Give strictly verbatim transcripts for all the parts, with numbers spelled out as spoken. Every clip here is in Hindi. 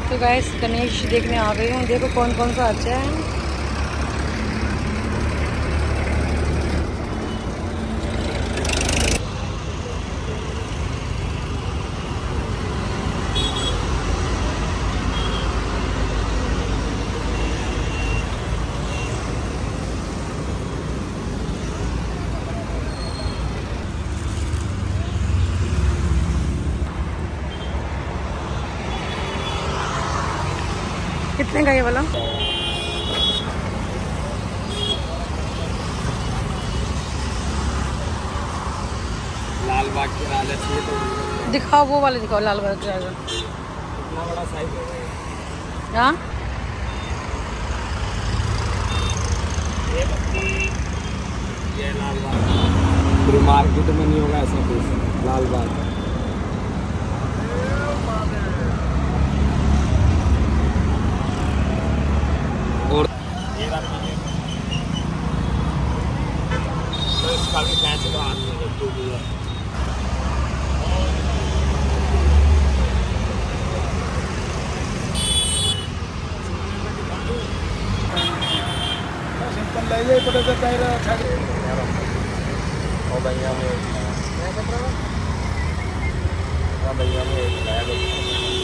तो गाइस गणेश देखने आ गई हूँ। देखो कौन कौन सा अच्छा है। कितने का ये वाला? लाल बाग के लाल चाहिए तो दिखाओ, वो वाले दिखाओ, लाल बाग के। इतना बड़ा साइज है। हाँ ये लाल बाग पूरी मार्केट में नहीं होगा ऐसा कुछ। लाल बाग और तो इसका भी कैच का हाथ में तो भी है। सिंपल ले जाए पड़े तो कह रहा अच्छा और भैया में भैया में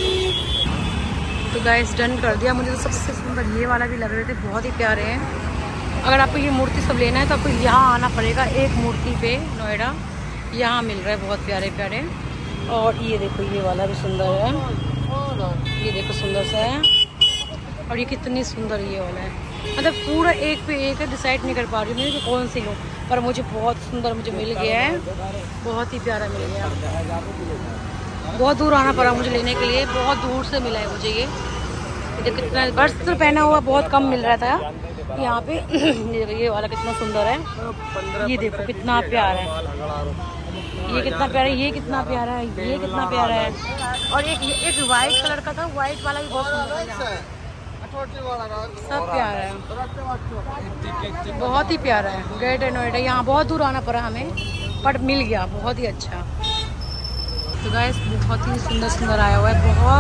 तो गाइस डन कर दिया। मुझे तो सबसे सुंदर ये वाला भी लग रहे थे, बहुत ही प्यारे हैं। अगर आपको ये मूर्ति सब लेना है तो आपको यहाँ आना पड़ेगा। एक मूर्ति पे नोएडा यहाँ मिल रहा है, बहुत प्यारे प्यारे। और ये देखो ये वाला भी सुंदर है, ये देखो सुंदर सा है। और ये कितनी सुंदर ये वाला है, मतलब पूरा एक पे एक है। डिसाइड नहीं कर पा रही हूँ कि कौन सी लूँ, पर मुझे बहुत सुंदर मुझे मिल गया है, बहुत ही प्यारा मिल गया। बहुत दूर आना पड़ा मुझे लेने के लिए, बहुत दूर से मिला है मुझे ये। ये कितना वस्त्र पहना हुआ बहुत कम मिल रहा था यहाँ पे। ये वाला कितना सुंदर है, ये देखो कितना प्यारा है, ये कितना प्यारा है, ये कितना प्यारा है, ये कितना प्यारा है। और एक एक वाइट कलर का था, वाइट वाला भी बहुत सुंदर है, सब प्यारा है, बहुत ही प्यारा है। ग्रेटर नोएडा, यहाँ बहुत दूर आना पड़ा हमें, पर मिल गया, बहुत ही अच्छा। तो गाइस बहुत ही सुंदर सुंदर आया हुआ है, बहुत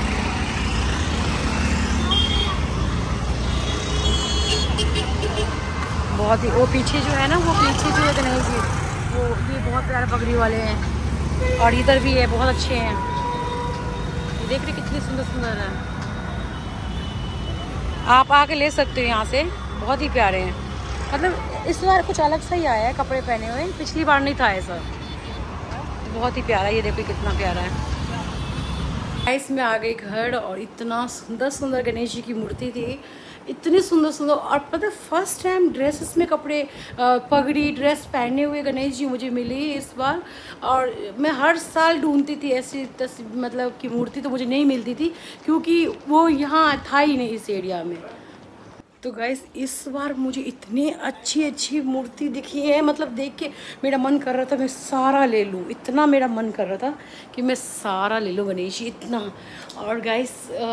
बहुत ही। वो पीछे जो है ना, वो पीछे जो है गणेश जी, वो ये बहुत प्यारे पगड़ी वाले हैं। और इधर भी है, बहुत अच्छे हैं। ये देख रहे कितनी सुंदर सुंदर है, आप आके ले सकते हो यहाँ से, बहुत ही प्यारे हैं। मतलब इस बार कुछ अलग सा ही आया है कपड़े पहने हुए, पिछली बार नहीं था ऐसा। बहुत ही प्यारा, ये देखो कितना प्यारा है। गाइस मैं आ गई घर और इतना सुंदर सुंदर गणेश जी की मूर्ति थी, इतनी सुंदर सुंदर। और पता है फर्स्ट टाइम ड्रेसेस में कपड़े, पगड़ी ड्रेस पहने हुए गणेश जी मुझे मिली इस बार। और मैं हर साल ढूंढती थी ऐसी तस मतलब कि मूर्ति, तो मुझे नहीं मिलती थी क्योंकि वो यहाँ था ही नहीं इस एरिया में। तो गाइस इस बार मुझे इतनी अच्छी अच्छी मूर्ति दिखी है, मतलब देख के मेरा मन कर रहा था मैं सारा ले लूँ, इतना मेरा मन कर रहा था कि मैं सारा ले लूँ गणेश जी, इतना। और गाइस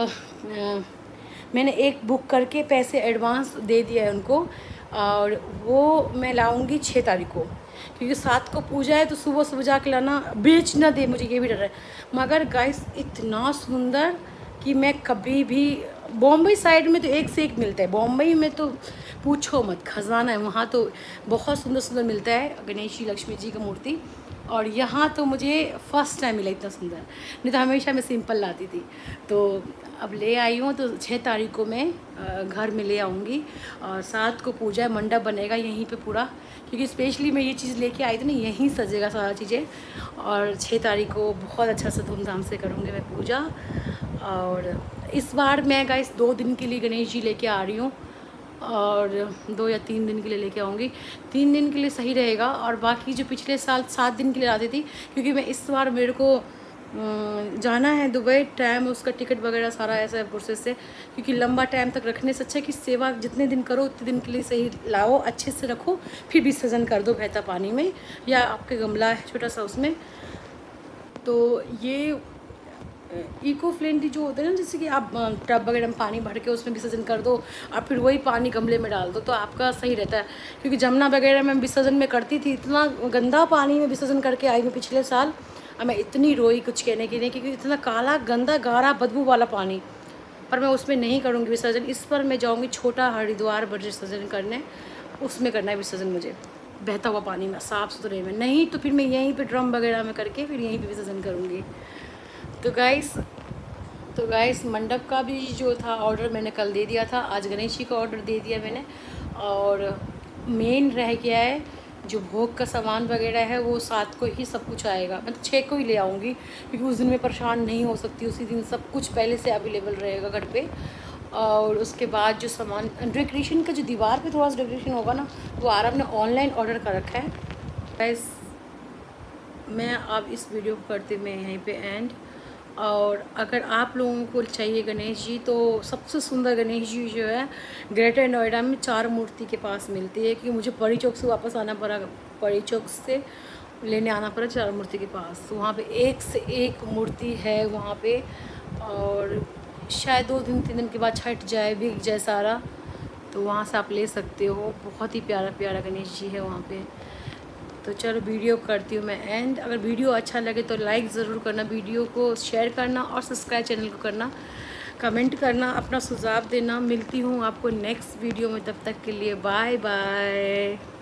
मैंने एक बुक करके पैसे एडवांस दे दिया है उनको, और वो मैं लाऊंगी छः तारीख को, क्योंकि सात को पूजा है तो सुबह सुबह जाके लाना, बेच ना दे, मुझे ये भी डर है। मगर गाइस इतना सुंदर कि मैं कभी भी, बॉम्बे साइड में तो एक से एक मिलता है, बॉम्बे में तो पूछो मत, खजाना है वहाँ, तो बहुत सुंदर सुंदर मिलता है गणेश जी लक्ष्मी जी का मूर्ति। और यहाँ तो मुझे फर्स्ट टाइम मिला इतना सुंदर, नहीं तो हमेशा मैं सिंपल लाती थी। तो अब ले आई हूँ, तो छः तारीख को मैं घर में ले आऊँगी, और सात को पूजा मंडप बनेगा यहीं पे पूरा, क्योंकि स्पेशली मैं ये चीज़ लेके आई थी ना, यहीं सजेगा सारा चीज़ें। और छः तारीख को बहुत अच्छा सा धूमधाम से करूँगी मैं पूजा। और इस बार मैं गाइस दो दिन के लिए गणेश जी लेके आ रही हूँ, और दो या तीन दिन के लिए लेके आऊँगी। तीन दिन के लिए सही रहेगा, और बाकी जो पिछले साल सात दिन के लिए आती थी, क्योंकि मैं इस बार मेरे को जाना है दुबई, टाइम उसका टिकट वगैरह सारा ऐसा है प्रोसेस से, क्योंकि लंबा टाइम तक रखने से अच्छा है कि सेवा जितने दिन करो उतने दिन के लिए सही लाओ, अच्छे से रखो, फिर विसर्जन कर दो बहता पानी में, या आपके गमला है छोटा सा उसमें। तो ये इको फ्रेंडली जो होता है ना, जैसे कि आप टब वगैरह में पानी भर के उसमें विसर्जन कर दो और फिर वही पानी गमले में डाल दो, तो आपका सही रहता है। क्योंकि जमुना वगैरह में विसर्जन में करती थी, इतना गंदा पानी में विसर्जन करके आई मैं पिछले साल, और मैं इतनी रोई कुछ कहने की नहीं, क्योंकि इतना काला गंदा गाढ़ा बदबू वाला पानी, पर मैं उसमें नहीं करूँगी विसर्जन। इस पर मैं जाऊँगी छोटा हरिद्वार ब्रज विसर्जन करने, उसमें करना है विसर्जन मुझे, बहता हुआ पानी में, साफ़ सुथरे में। नहीं तो फिर मैं यहीं पे ड्रम वगैरह में करके फिर यहीं पे विसर्जन करूँगी। तो गाइस तो गाइस मंडप का भी जो था ऑर्डर मैंने कल दे दिया था, आज गणेश जी का ऑर्डर दे दिया मैंने। और मेन रह गया है जो भोग का सामान वगैरह है, वो सात को ही सब कुछ आएगा, मतलब छः को ही ले आऊँगी, क्योंकि उस दिन मैं परेशान नहीं हो सकती। उसी दिन सब कुछ पहले से अवेलेबल रहेगा घर पे। और उसके बाद जो सामान डेकोरेशन का, जो दीवार पे थोड़ा सा डेकोरेशन होगा ना, वो आराम ने ऑनलाइन ऑर्डर कर रखा है। गाइस मैं अब इस वीडियो को करते मैं यहीं पे एंड। और अगर आप लोगों को चाहिए गणेश जी, तो सबसे सुंदर गणेश जी जो है ग्रेटर नोएडा में चार मूर्ति के पास मिलती है, क्योंकि मुझे परी चौक से वापस आना पड़ा, परी चौक से लेने आना पड़ा चार मूर्ति के पास। तो वहाँ पे एक से एक मूर्ति है वहाँ पे, और शायद दो दिन तीन दिन के बाद छट जाए, बिक जाए सारा, तो वहाँ से आप ले सकते हो। बहुत ही प्यारा प्यारा गणेश जी है वहाँ पे। तो चलो वीडियो करती हूँ मैं एंड। अगर वीडियो अच्छा लगे तो लाइक ज़रूर करना, वीडियो को शेयर करना और सब्सक्राइब चैनल को करना, कमेंट करना, अपना सुझाव देना। मिलती हूँ आपको नेक्स्ट वीडियो में, तब तक के लिए बाय बाय।